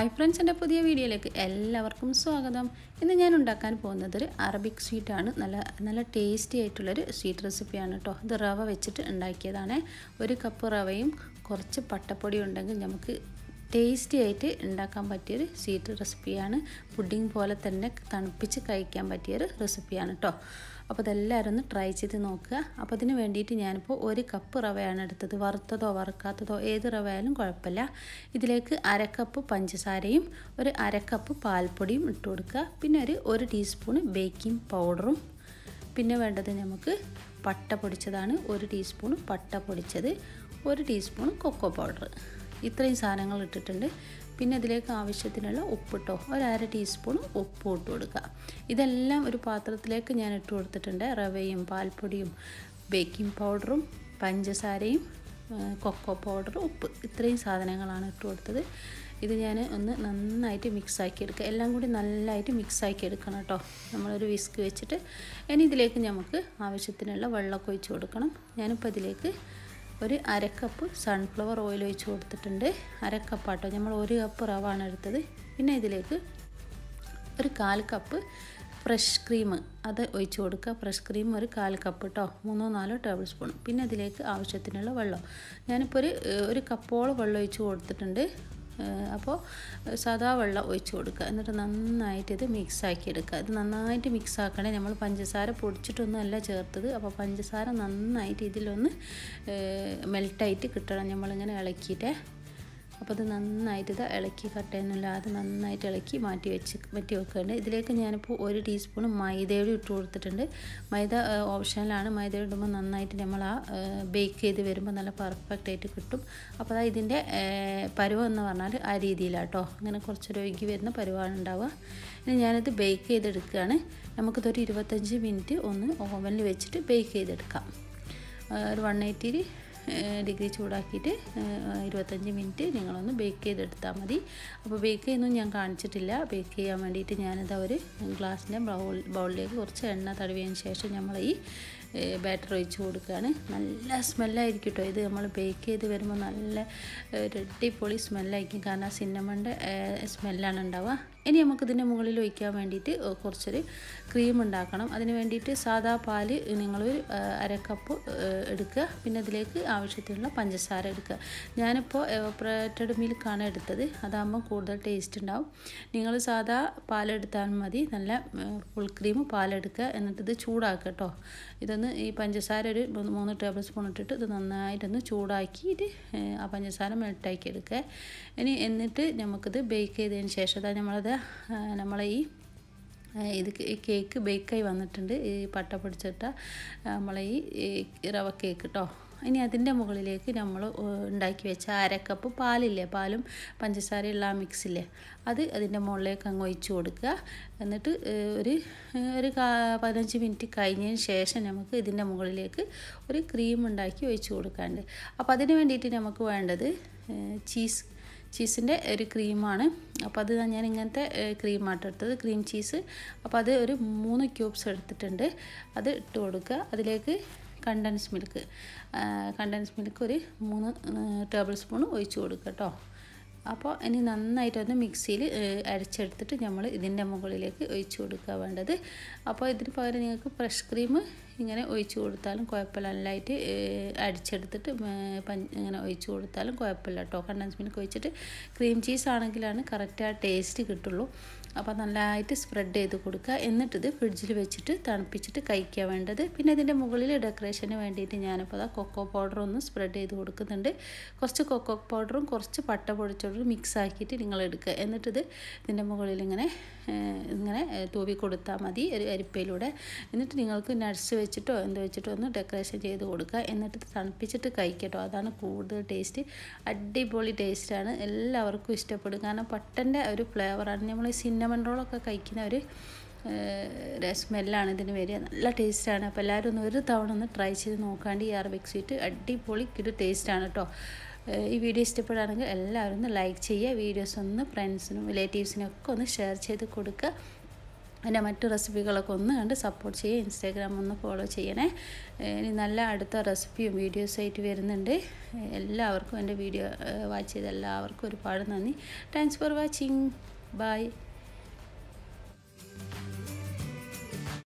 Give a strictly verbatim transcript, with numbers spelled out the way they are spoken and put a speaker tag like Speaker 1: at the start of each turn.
Speaker 1: Hi friends, എൻ്റെ പുതിയ വീഡിയോയിലേക്ക് എല്ലാവർക്കും സ്വാഗതം. ഇന്ന് ഞാൻ ഉണ്ടാക്കാൻ പോകുന്നത് ഒരു അറബിക് സ്വീറ്റാണ്. നല്ല നല്ല ടേസ്റ്റി ആയിട്ടുള്ളൊരു സ്വീറ്റ് റെസിപ്പിയാണ് കേട്ടോ. ഇത് റവ വെച്ചിട്ട് ഉണ്ടാക്കിയതാണ്. ഒരു കപ്പ് റവയും കുറച്ച് പട്ടപ്പൊടി ഉണ്ടെങ്കിൽ നമുക്ക് ടേസ്റ്റി ആയിട്ട് ഉണ്ടാക്കാൻ പറ്റിയൊരു സ്വീറ്റ് റെസിപ്പിയാണ്. പുഡിംഗ് പോലെ തന്നെ തണുപ്പിച്ച് കഴിക്കാൻ പറ്റിയൊരു റെസിപ്പിയാണ് കേട്ടോ. അപ്പോൾ ഇതെല്ലാവരും ഒന്ന് ട്രൈ ചെയ്ത് നോക്കുക. അപ്പോൾ അതിന് വേണ്ടിയിട്ട് ഞാനിപ്പോൾ ഒരു കപ്പ് റവയാണ് എടുത്തത്. വറുത്തതോ വറുക്കാത്തതോ ഏത് റവയായാലും കുഴപ്പമില്ല. ഇതിലേക്ക് അരക്കപ്പ് പഞ്ചസാരയും ഒരു അരക്കപ്പ് പാൽപ്പൊടിയും ഇട്ട് കൊടുക്കുക. പിന്നെ ഒരു ഒരു ടീസ്പൂണ് ബേക്കിംഗ് പൗഡറും, പിന്നെ വേണ്ടത് നമുക്ക് പട്ട പൊടിച്ചതാണ്. ഒരു ടീസ്പൂൺ പട്ട പൊടിച്ചത്, ഒരു ടീസ്പൂൺ കൊക്കോ പൗഡർ. ഇത്രയും സാധനങ്ങൾ ഇട്ടിട്ടുണ്ട്. പിന്നെ ഇതിലേക്ക് ആവശ്യത്തിനുള്ള ഉപ്പിട്ടോ, ഒരു അര ടീസ്പൂൺ ഉപ്പ് ഇട്ട് കൊടുക്കുക. ഇതെല്ലാം ഒരു പാത്രത്തിലേക്ക് ഞാൻ ഇട്ട് കൊടുത്തിട്ടുണ്ട്. റവയും പാൽപ്പൊടിയും ബേക്കിംഗ് പൗഡറും പഞ്ചസാരയും കൊക്കോ പൗഡറും ഉപ്പ്, ഇത്രയും സാധനങ്ങളാണ് ഇട്ട് കൊടുത്തത്. ഇത് ഞാൻ ഒന്ന് നന്നായിട്ട് മിക്സാക്കി എടുക്കുക. എല്ലാം കൂടി നല്ലതായിട്ട് മിക്സാക്കി എടുക്കണം കേട്ടോ. നമ്മളൊരു വിസ്ക് വെച്ചിട്ട് ഇനി ഇതിലേക്ക് നമുക്ക് ആവശ്യത്തിനുള്ള വെള്ളമൊക്കെ ഒഴിച്ച് കൊടുക്കണം. ഞാനിപ്പോൾ ഇതിലേക്ക് ഒരു അരക്കപ്പ് സൺഫ്ലവർ ഓയിൽ ഒഴിച്ച് കൊടുത്തിട്ടുണ്ട്. അരക്കപ്പാട്ടോ, നമ്മൾ ഒരു കപ്പ് റവ ആണ് എടുത്തത്. പിന്നെ ഇതിലേക്ക് ഒരു കാൽ കപ്പ് ഫ്രഷ് ക്രീം അത് ഒഴിച്ച് കൊടുക്കുക. ഫ്രഷ് ക്രീം ഒരു കാൽ കപ്പ് കേട്ടോ, മൂന്നോ നാലോ ടേബിൾ സ്പൂൺ. പിന്നെ ഇതിലേക്ക് ആവശ്യത്തിനുള്ള വെള്ളം, ഞാനിപ്പോൾ ഒരു ഒരു കപ്പോളം വെള്ളം ഒഴിച്ച് കൊടുത്തിട്ടുണ്ട്. അപ്പോൾ സാധാ വെള്ളം ഒഴിച്ച് കൊടുക്കുക. എന്നിട്ട് നന്നായിട്ട് ഇത് മിക്സാക്കി എടുക്കുക. ഇത് നന്നായിട്ട് മിക്സ് ആക്കണേ. നമ്മൾ പഞ്ചസാര പൊടിച്ചിട്ടൊന്നുമല്ല ചേർത്തത്. അപ്പോൾ പഞ്ചസാര നന്നായിട്ട് ഇതിലൊന്ന് മെൽട്ടായിട്ട് കിട്ടണം. നമ്മളിങ്ങനെ ഇളക്കിയിട്ട്, അപ്പോൾ ഇത് നന്നായിട്ട് ഇത് ഇളക്കി കട്ടയൊന്നുമില്ലാതെ നന്നായിട്ട് ഇളക്കി മാറ്റി വെച്ച് മാറ്റി വെക്കേണ്ടത്. ഇതിലേക്ക് ഞാനിപ്പോൾ ഒരു ടീസ്പൂൺ മൈദയുടെ ഇട്ട് കൊടുത്തിട്ടുണ്ട്. മൈദ ഓപ്ഷനിലാണ്. മൈദ ഇടുമ്പോൾ നന്നായിട്ട് നമ്മൾ ആ ബേക്ക് ചെയ്ത് വരുമ്പോൾ നല്ല പെർഫെക്റ്റ് ആയിട്ട് കിട്ടും. അപ്പോൾ അതാ ഇതിൻ്റെ പരുവം എന്ന് പറഞ്ഞാൽ ആ രീതിയിലാണ് കേട്ടോ. ഇങ്ങനെ കുറച്ചൊരു ഒഴുകി വരുന്ന പരുവാണ് ഉണ്ടാവുക. ഇനി ഞാനിത് ബേക്ക് ചെയ്തെടുക്കുകയാണ്. നമുക്കിതൊരു ഇരുപത്തഞ്ച് മിനിറ്റ് ഒന്ന് ഓവനിൽ വെച്ചിട്ട് ബേക്ക് ചെയ്തെടുക്കാം. ഒരു വൺ എയ്റ്റി ഡിഗ്രി ചൂടാക്കിയിട്ട് ഇരുപത്തഞ്ച് മിനിറ്റ് നിങ്ങളൊന്ന് ബേക്ക് ചെയ്തെടുത്താൽ മതി. അപ്പോൾ ബേക്ക് ചെയ്യുന്നൊന്നും ഞാൻ കാണിച്ചിട്ടില്ല. ബേക്ക് ചെയ്യാൻ വേണ്ടിയിട്ട് ഞാനിതാ ഒരു ഗ്ലാസിൻ്റെ ബൗൾ ബൗളിലേക്ക് കുറച്ച് എണ്ണ തടവിയതിന് ശേഷം നമ്മൾ ഈ ബാറ്റർ ഒഴിച്ച് കൊടുക്കുകയാണ്. നല്ല സ്മെല്ലായിരിക്കും കേട്ടോ. ഇത് നമ്മൾ ബേക്ക് ചെയ്ത് വരുമ്പോൾ നല്ല അടിപൊളി സ്മെല്ലായിരിക്കും. കാരണം സിന്നമണിൻ്റെ സ്മെല്ലാണ് ഉണ്ടാവുക. ഇനി നമുക്കിതിൻ്റെ മുകളിൽ ഒഴിക്കാൻ വേണ്ടിയിട്ട് കുറച്ചൊരു ക്രീം ഉണ്ടാക്കണം. അതിന് വേണ്ടിയിട്ട് സാദാ പാല് നിങ്ങൾ അരക്കപ്പ് എടുക്കുക. പിന്നെ അതിലേക്ക് ആവശ്യത്തിനുള്ള പഞ്ചസാര എടുക്കുക. ഞാനിപ്പോൾ എവപ്പറേറ്റഡ് മിൽക്കാണ് എടുത്തത്. അതാകുമ്പോൾ കൂടുതൽ ടേസ്റ്റ് ഉണ്ടാവും. നിങ്ങൾ സാദാ പാലെടുത്താൽ മതി. നല്ല ഫുൾ ക്രീം പാലെടുക്കുക. എന്നിട്ടിത് ചൂടാക്കുക കേട്ടോ. ഇതൊന്ന് ഈ പഞ്ചസാര ഒരു മൂന്ന് ടേബിൾ സ്പൂൺ ഇട്ടിട്ട് ഇത് നന്നായിട്ടൊന്ന് ചൂടാക്കിയിട്ട് ആ പഞ്ചസാര മെൽട്ടാക്കി എടുക്കുക. ഇനി എന്നിട്ട് നമുക്കിത് ബേക്ക് ചെയ്തതിന് ശേഷം അതായത് നമ്മളത് നമ്മളെ ഈ ഇത് കേക്ക് ബേക്കായി വന്നിട്ടുണ്ട്. ഈ പട്ട പിടിച്ചിട്ട നമ്മളെ ഈ റവ കേക്ക് കേട്ടോ. ഇനി അതിൻ്റെ മുകളിലേക്ക് നമ്മൾ ഉണ്ടാക്കി വെച്ച അരക്കപ്പ് പാലില്ലേ, പാലും പഞ്ചസാരയുള്ള ആ മിക്സില്ലേ, അത് അതിൻ്റെ മുകളിലേക്ക് അങ്ങ് ഒഴിച്ച് കൊടുക്കുക. എന്നിട്ട് ഒരു ഒരു പതിനഞ്ച് മിനിറ്റ് കഴിഞ്ഞതിന് ശേഷം നമുക്ക് ഇതിൻ്റെ മുകളിലേക്ക് ഒരു ക്രീം ഉണ്ടാക്കി ഒഴിച്ച് കൊടുക്കാണ്ട്. അപ്പോൾ അതിന് വേണ്ടിയിട്ട് നമുക്ക് വേണ്ടത് ചീസ് ചീസിൻ്റെ ഒരു ക്രീമാണ്. അപ്പോൾ അത് ഞാൻ ഇങ്ങനത്തെ ക്രീമായിട്ട് എടുത്തത്, ക്രീം ചീസ്. അപ്പോൾ അത് ഒരു മൂന്ന് ക്യൂബ്സ് എടുത്തിട്ടുണ്ട്. അത് ഇട്ട് കൊടുക്കുക. അതിലേക്ക് കണ്ടൻസ് മിൽക്ക് കണ്ടൻസ് മിൽക്ക് ഒരു മൂന്ന് ടേബിൾ സ്പൂൺ ഒഴിച്ച് കൊടുക്കുക കേട്ടോ. അപ്പോൾ ഇനി നന്നായിട്ടൊന്ന് മിക്സിയിൽ അരച്ചെടുത്തിട്ട് നമ്മൾ ഇതിൻ്റെ മുകളിലേക്ക് ഒഴിച്ച് കൊടുക്കുക വേണ്ടത്. അപ്പോൾ ഇതിന് പകരം നിങ്ങൾക്ക് ഫ്രഷ് ക്രീം ഇങ്ങനെ ഒഴിച്ച് കൊടുത്താലും കുഴപ്പമില്ല. നല്ലതായിട്ട് അടിച്ചെടുത്തിട്ട് ഇങ്ങനെ ഒഴിച്ച് കൊടുത്താലും കുഴപ്പമില്ല കേട്ടോ. കണ്ടൻസ് മിൽക്ക് ഒഴിച്ചിട്ട് ക്രീം ചീസ് ആണെങ്കിലാണ് കറക്റ്റ് ആ ടേസ്റ്റ് കിട്ടുള്ളൂ. അപ്പോൾ നല്ലതായിട്ട് സ്പ്രെഡ് ചെയ്ത് കൊടുക്കുക. എന്നിട്ടിത് ഫ്രിഡ്ജിൽ വെച്ചിട്ട് തണുപ്പിച്ചിട്ട് കഴിക്കുക വേണ്ടത്. പിന്നെ ഇതിൻ്റെ മുകളിൽ ഡെക്കറേഷന് വേണ്ടിയിട്ട് ഞാനിപ്പോൾ അതാ കൊക്കോ പൗഡർ ഒന്ന് സ്പ്രെഡ് ചെയ്ത് കൊടുക്കുന്നുണ്ട്. കുറച്ച് കൊക്കോ പൗഡറും കുറച്ച് പട്ട പൊടിച്ചോടും മിക്സ് ആക്കിയിട്ട് നിങ്ങൾ എടുക്കുക. എന്നിട്ടിത് ഇതിൻ്റെ മുകളിൽ ഇങ്ങനെ ഇങ്ങനെ തൂവി കൊടുത്താൽ മതി ഒരു അരിപ്പയിലൂടെ. എന്നിട്ട് നിങ്ങൾക്ക് നട്ട്സ് വെച്ചിട്ടോ എന്ത് വെച്ചിട്ടോ ഒന്ന് ഡെക്കറേഷൻ ചെയ്ത് കൊടുക്കുക. എന്നിട്ട് തണുപ്പിച്ചിട്ട് കഴിക്കട്ടോ. അതാണ് കൂടുതൽ ടേസ്റ്റ്. അടിപൊളി ടേസ്റ്റാണ്. എല്ലാവർക്കും ഇഷ്ടപ്പെടും. കാരണം പട്ടൻ്റെ ഒരു ഫ്ലേവറാണ്. നമ്മൾ സിന്നമൺ റോളൊക്കെ കഴിക്കുന്ന ഒരു സ്മെല്ലാണ് ഇതിന് വരിക. നല്ല ടേസ്റ്റാണ്. അപ്പോൾ എല്ലാവരും ഒന്ന് ഒരു തവണ ഒന്ന് ട്രൈ ചെയ്ത് നോക്കാണ്ട് ഈ അറബിക് സ്വീറ്റ് അടിപൊളി ഒരു ടേസ്റ്റാണ് കേട്ടോ. ഈ വീഡിയോ ഇഷ്ടപ്പെടുകയാണെങ്കിൽ എല്ലാവരും ഒന്ന് ലൈക്ക് ചെയ്യുക. വീഡിയോസ് ഒന്ന് ഫ്രണ്ട്സിനും റിലേറ്റീവ്സിനും ഒക്കെ ഒന്ന് ഷെയർ ചെയ്ത് കൊടുക്കുക. എൻ്റെ മറ്റു റെസിപ്പികളൊക്കെ ഒന്ന് കണ്ട് സപ്പോർട്ട് ചെയ്യുക. ഇൻസ്റ്റാഗ്രാം ഒന്ന് ഫോളോ ചെയ്യണേ. ഇനി നല്ല അടുത്ത റെസിപ്പിയും വീഡിയോസായിട്ട് വരുന്നുണ്ട്. എല്ലാവർക്കും എൻ്റെ വീഡിയോ വാച്ച് ചെയ്ത എല്ലാവർക്കും ഒരുപാട് നന്ദി. Thanks for watching. ബൈ.